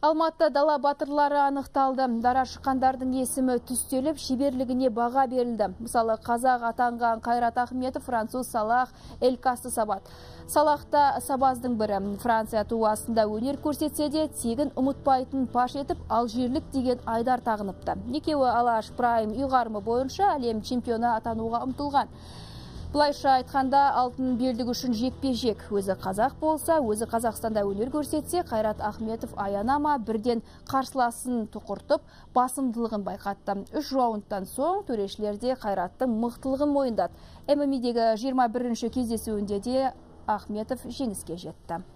Алматы дала батырлары анықталды. Дара шыққандардың есімі түстеліп, шеберлігіне баға берілді. Мысалы, қазақ атанған Қайрат Ахметов, француз Салах, Элькасты Сабат. Салахта сабаздың бірі. Франция туасында өнер көрсетсе де, тегін ұмытпайтын паш етіп, алжирлік деген айдар тағыныпты. Екеуі Алаш Прайм ұйғарымы бойынша әлем чемпионы атануға ұмтылған. Бұлайша айтқанда, алтын белдік үшін жекпе-жек. Өзі қазақ болса, өзі Қазақстанда өнер көрсетсе, Қайрат Ахметов аянама бірден қарсыласын тұқыртып, басымдылығын байқатты. 3 раундтан соң төрешілерде Қайраттың мықтылығын мойындады. ММА-дегі 21-ші кездесуінде де Ахметов жеңіске жетті.